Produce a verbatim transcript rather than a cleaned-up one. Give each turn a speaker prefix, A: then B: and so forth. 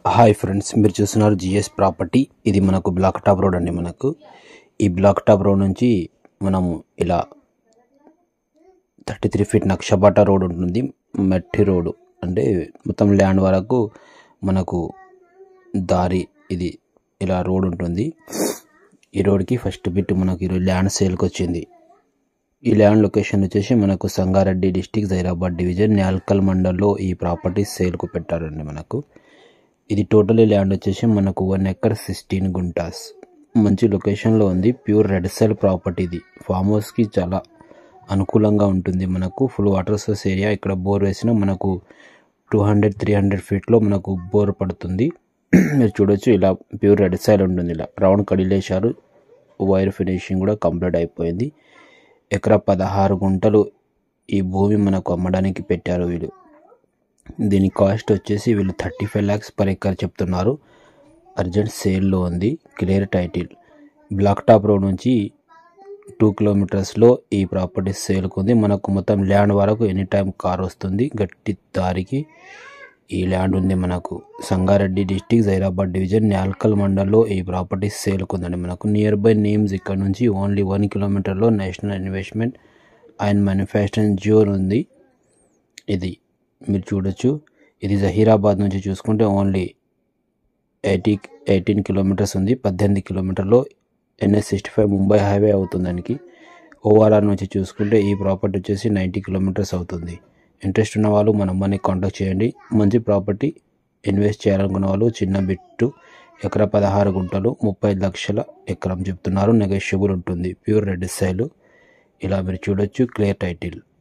A: Hi friends, మీరు చూస్తున్నారు GS property. ఇది మనకు బ్లాక్ టాప్ రోడ్ అండి. మనకు ఈ బ్లాక్ టాప్ రోడ్ నుంచి మనము ఇలా థర్టీ త్రీ ఫీట్ నక్షబాట రోడ్ ఉంటుంది. మట్టి రోడ్ అంటే మొత్తం ల్యాండ్ వరకు మనకు దారి ఇది ఇలా రోడ్ ఉంటుంది. ఈ రోడ్కి ఫస్ట్ బిట్ మనకు ఈ ల్యాండ్ సేల్కి వచ్చింది. ఈ ల్యాండ్ లొకేషన్ వచ్చేసి మనకు సంగారెడ్డి డిస్టిక్, జైరాబాద్ డివిజన్, న్యాల్కల్ మండల్లో ఈ ప్రాపర్టీ సేల్కు పెట్టారండి. మనకు ఇది టోటలీ ల్యాండ్ వచ్చేసి మనకు వన్ ఎకర్ సిక్స్టీన్ గుంటాస్ మంచి లొకేషన్లో ఉంది. Pure red soil property. ఇది ఫామ్ హౌస్కి చాలా అనుకూలంగా ఉంటుంది. మనకు ఫుల్ వాటర్ సోర్స్ ఏరియా. ఇక్కడ బోర్ వేసినా మనకు టూ హండ్రెడ్ త్రీ హండ్రెడ్ ఫీట్లో మనకు బోర్ పడుతుంది. మీరు చూడొచ్చు, ఇలా ప్యూర్ రెడ్ సెల్ ఉంటుంది. ఇలా రౌండ్ కడిలేశారు. వైర్ ఫినిషింగ్ కూడా కంప్లీట్ అయిపోయింది. ఎకరా పదహారు గుంటలు ఈ భూమి మనకు అమ్మడానికి పెట్టారు వీళ్ళు. దీని కాస్ట్ వచ్చేసి వీళ్ళు thirty five lakhs per acre చెప్తున్నారు. అర్జెంట్ సేల్లో ఉంది. Clear title. Black top road నుంచి టూ కిలోమీటర్స్లో ఈ ప్రాపర్టీ సేల్కు ఉంది. మనకు మొత్తం ల్యాండ్ వరకు ఎనీ టైం కార్ వస్తుంది. గట్టి దారికి ఈ ల్యాండ్ ఉంది. మనకు సంగారెడ్డి డిస్టిక్, జైరాబాద్ డివిజన్, న్యాల్కల్ మండల్లో ఈ ప్రాపర్టీ సేల్కు ఉందండి. మనకు నియర్ బై నేమ్స్ ఇక్కడ నుంచి ఓన్లీ వన్ కిలోమీటర్లో national investment and manufacturing zone ఉంది. ఇది మీరు చూడొచ్చు. ఇది జహీరాబాద్ నుంచి చూసుకుంటే ఓన్లీ ఎయిటీ ఎయిటీన్ కిలోమీటర్స్ ఉంది. పద్దెనిమిది కిలోమీటర్లో NS sixty five Mumbai highway అవుతుంది. దానికి ఓఆర్ఆర్ నుంచి చూసుకుంటే ఈ ప్రాపర్టీ వచ్చేసి నైంటీ కిలోమీటర్స్ అవుతుంది. ఇంట్రెస్ట్ ఉన్న వాళ్ళు మన అమ్మని కాంటాక్ట్ చేయండి. మంచి ప్రాపర్టీ ఇన్వెస్ట్ చేయాలనుకున్న వాళ్ళు చిన్న బిట్టు ఎకరా పదహారు గుంటలు ముప్పై లక్షల ఎకరం చెప్తున్నారు. నెగోషియబుల్ ఉంటుంది. ప్యూర్ రెడ్ సైలు ఇలా మీరు చూడొచ్చు. Clear title.